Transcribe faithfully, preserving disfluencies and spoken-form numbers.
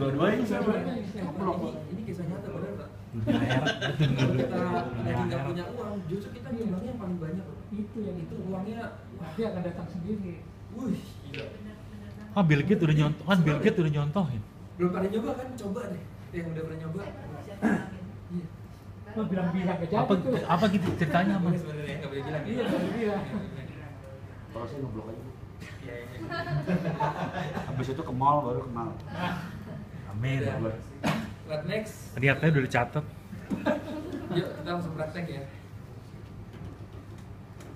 Dua-duanya bisa. Ini, ini kisah nyata benar Pak. Kalau Kalau kita lagi nggak punya uang, justru kita nyumbangnya yang paling banyak loh. Itu yang Itu uangnya, wah, dia akan datang sendiri. wih, gila. ah Bill Gates udah nyontoh, kan Bill Gates udah nyontohin. Belum pada nyoba kan? Coba deh. Yang udah pernah nyoba. Iya. Lo bilang-bilang ke jadi Apa tuh. apa gitu ceritanya Nggak mas? boleh sebenarnya, nggak boleh bilang. Iya, nggak boleh bilang. Kalau saya ngeblok aja. Iya, iya. Habis itu ke mall baru kenal. Amin. Udah. What next? Tadi katanya udah dicatat. Yuk kita langsung praktek ya.